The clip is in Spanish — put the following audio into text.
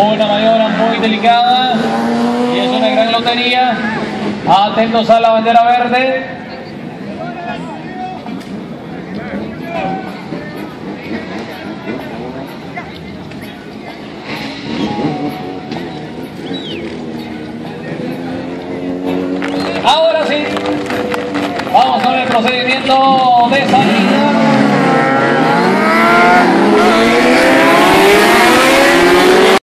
Una maniobra muy delicada y es una gran lotería. Atentos a la bandera verde. Ahora sí, vamos con el procedimiento de salida.